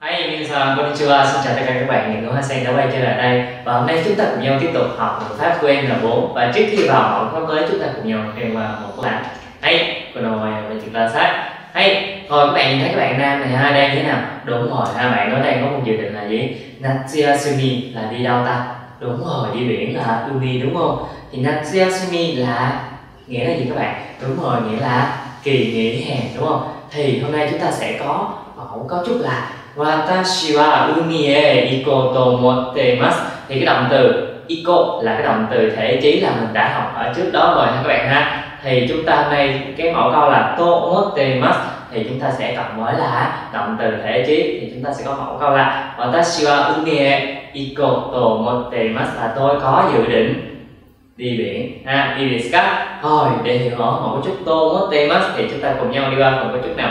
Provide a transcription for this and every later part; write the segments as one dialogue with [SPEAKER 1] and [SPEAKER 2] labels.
[SPEAKER 1] Hi, minasan konnichiwa, xin chào tất cả các bạn, Nguyễn Ngũ Hoa Sen đã quay trở lại đây. Và hôm nay chúng ta cùng nhau tiếp tục học ngữ pháp của N4. Và trước khi vào mẫu khóa mới, chúng ta cùng nhau xem qua một câu bản. Hay, còn rồi về chuyện la sát. Hay, rồi các bạn nhìn thấy các bạn nam này ha, đang thế nào? Đúng rồi ha, bạn nó đang có một dự định là gì? Natsuyasumi là đi đâu ta? Đúng rồi, đi biển là umi đúng không? Thì Natsuyasumi là nghĩa là gì các bạn? Đúng rồi, nghĩa là kỳ nghỉ hè đúng không? Thì hôm nay chúng ta sẽ có mẫu cấu trúc là Watashi wa umi e iko to omottemasu. Thì cái động từ iko là cái động từ thể trí là mình đã học ở trước đó rồi ha các bạn ha. Thì chúng ta hôm nay cái mẫu câu là to omottemasu thì chúng ta sẽ cộng với là động từ thể trí, thì chúng ta sẽ có mẫu câu là Watashi wa umi e iko to omottemasu là tôi có dự định đi biển ha, đi desu ka. Rồi để hiểu rõ mẫu cấu trúc to omottemasu thì chúng ta cùng nhau đi qua phần cấu trúc nào.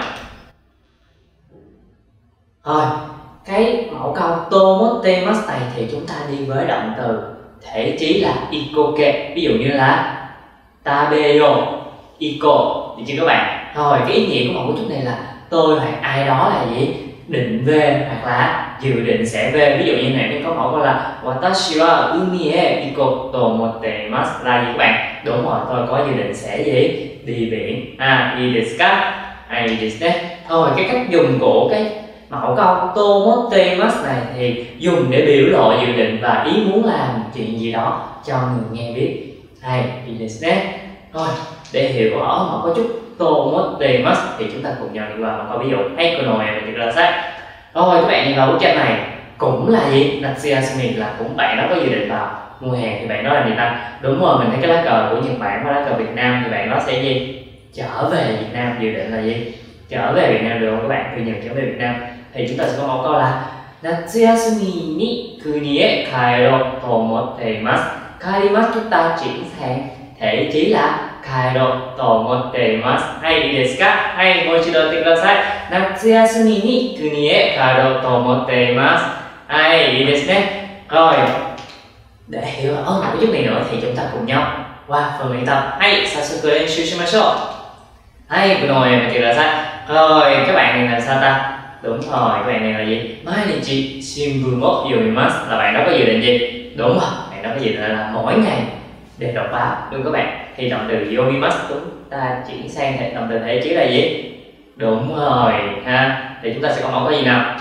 [SPEAKER 1] Rồi, cái mẫu câu tomottemasu này thì chúng ta đi với động từ thể trí là ikoke. Ví dụ như là tabeyo, iko, được chưa các bạn? Rồi, cái ý nghĩa của mẫu cấu trúc này là tôi hoặc ai đó là gì? Định về hoặc là dự định sẽ về. Ví dụ như này mình có mẫu câu là Watashi wa umi e iko to omottemasu là gì các bạn? Đúng rồi, tôi có dự định sẽ gì? Đi biển. Ii desu ka? Ii desu ne. Thôi, cái cách dùng của cái mẫu câu tomottemasu này thì dùng để biểu lộ dự định và ý muốn làm chuyện gì đó cho người nghe biết. Hay, rồi để hiểu rõ mẫu cấu trúc tomottemasu thì chúng ta cùng nhau đi qua một câu ví dụ. Hay cô nội mình là sách. Rồi các bạn nhìn vào bức tranh này cũng là gì? Natsuyasumi là cũng bạn đó có dự định vào mùa hè thì bạn đó là gì ta? Đúng rồi, mình thấy cái lá cờ của Nhật Bản và lá cờ Việt Nam thì bạn đó sẽ gì? Trở về Việt Nam, dự định là gì? Trở về Việt Nam được không các bạn? Từ Nhật trở về Việt Nam thì chúng ta sẽ có mẫu câu là Natsuyasumi ni kuni e kaero to omottemasu. Kaerimasu chúng ta chuyển sang thể trí là kaero to omottemasu. Hay desu ka? Hay moichido yatte kudasai. Natsuyasumi ni kuni e kaero to omottemasu. Hay desu ne. Rồi để hiểu rõ một chút này nữa thì chúng ta cùng nhau qua phần luyện tập. Hay sasuku renshu shimashou. Hay cô nội mình kêu là sao? Rồi các bạn này là sao ta? Đúng rồi, các bạn này là gì? Mainichi shinbun o yomimasu là bạn đó có dự định gì? Đúng rồi, bạn đó có dự định là mỗi ngày để đọc báo, đúng các bạn. Thì động từ yomimasu chúng ta chuyển sang động từ thể trí là gì? Đúng rồi ha. Thì chúng ta sẽ có mẫu câu gì nào?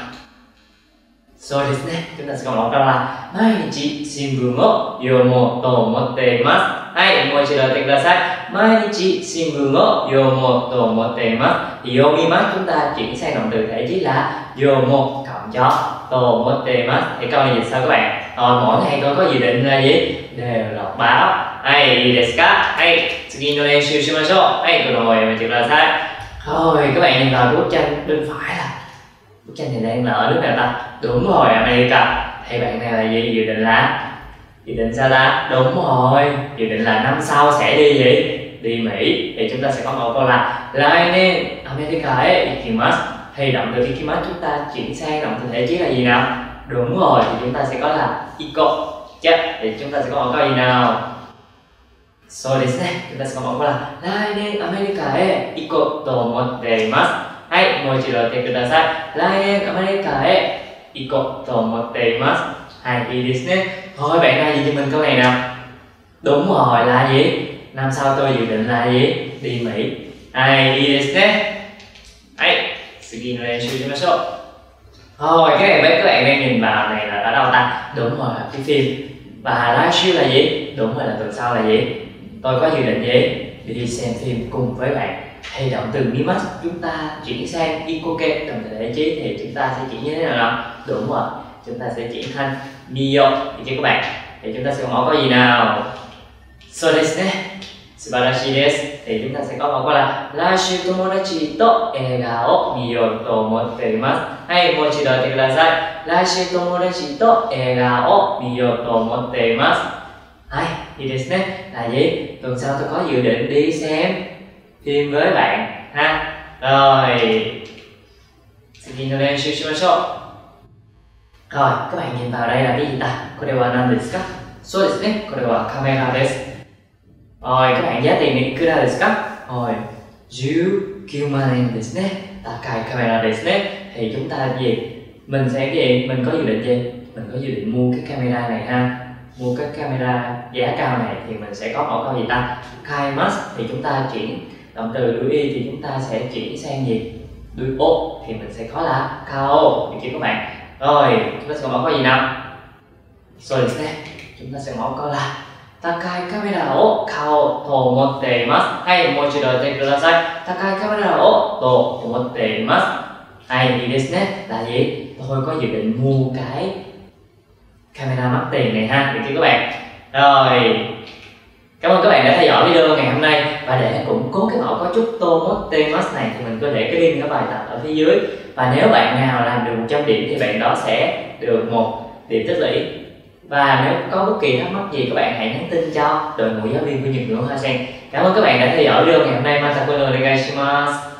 [SPEAKER 1] So desu ne. Chúng ta sẽ có mẫu câu là Mainichi shinbun o yomo to omottemasu. Hay, moichido yatte kudasai. Mainichi shinbun o yomo to omottemasu. Thì yomimasu chúng ta chuyển sang động từ thể trí là yomo cộng cho to omottemasu. Thì câu này dịch sao các bạn? Mỗi ngày tôi có dự định là gì? Đều đọc báo. Hay desu ka? Hay tsugi no renshu shimashou. Hay cô nội mình chịu là sai. Rồi các bạn nhìn vào bức tranh bên phải là bức tranh này đang là ở nước nào ta? Đúng rồi, America. Thì bạn này là gì? Dự định sao ta? Đúng rồi, dự định là năm sau sẽ đi gì? Đi Mỹ. Thì chúng ta sẽ có một câu là lai nen America e ikimasu. Thì động từ ikimasu chúng ta chuyển sang động từ thể trí là gì nào? Đúng rồi, thì chúng ta sẽ có là iko. Chắc thì chúng ta sẽ có một câu gì nào? So desu ne. Chúng ta sẽ có một câu là lai nen America e iko to omottemasu. Hay, moichido yatte kudasai. Lai nen America e iko to omottemasu. Hay, ii desu ne. Thôi bạn ra gì cho mình câu này nào? Đúng rồi, là gì? Năm sau tôi dự định là gì? Đi Mỹ. Hay, ii desu ne. Hay, tsugi no renshu shimashou. Rồi, cái này các bạn đang nhìn vào này là ở đâu ta? Đúng rồi, là cái phim. Và laishi là gì? Đúng rồi, là tuần sau là gì? Tôi có dự định gì? Đi xem phim cùng với bạn. Thì động từ mimasu chúng ta chuyển sang ikoke, động từ thể trí thì chúng ta sẽ chuyển như thế nào nào? Đúng rồi, chúng ta sẽ chuyển thành miyo, được chưa các bạn? Thì chúng ta sẽ có mẫu câu gì nào? So desu ne. Subarashi desu. Thì chúng ta sẽ có mẫu câu là Laishu tomodachi to eiga o miyo to omottemasu. Hay, moichido yatte kudasai. Laishu tomodachi to eiga o miyo to omottemasu. Hay, ii desu ne. Là gì? Tuần sau tôi có dự định đi xem phim với bạn ha. Rồi tsugi no renshu shimashou. Rồi các bạn nhìn vào đây là cái gì ta? Kore wa nan desu ka? So desu ne. Kore wa kamera desu. Rồi các bạn giá tiền này ikura desu ka? Rồi 19 万円ですね. Takai camera desu ne. Thì chúng ta gì? mình sẽ gì? Mình có dự định gì? Mình có dự định mua cái camera này ha. Mua cái camera giá cao này thì mình sẽ có mẫu câu gì ta? Kaimasu thì chúng ta chuyển động từ đuôi y thì chúng ta sẽ chuyển sang gì? Đuôi o thì mình sẽ có là kao, được chưa các bạn? Rồi, chúng ta sẽ có mẫu câu gì nào? Rồi chúng ta sẽ mẫu câu là Takai camera o kao to omotte imasu. Hay, mochido otte kudasai. Takai camera o to omotte imasu. Hay, thì desu ne là gì? Tôi có dự định mua cái camera mắc tiền này ha, được chưa các bạn? Rồi, cảm ơn các bạn đã theo dõi video ngày hôm nay. Và để củng cố cái mẫu cấu trúc Tomotemas này thì mình có để cái link ở bài tập ở phía dưới. Và nếu bạn nào làm được 100 điểm thì bạn đó sẽ được 1 điểm tích lũy. Và nếu có bất kỳ thắc mắc gì các bạn hãy nhắn tin cho đội ngũ giáo viên của Nhật ngữ Hoa Sen. Cảm ơn các bạn đã theo dõi video ngày hôm nay. Mata kono onegai shimasu.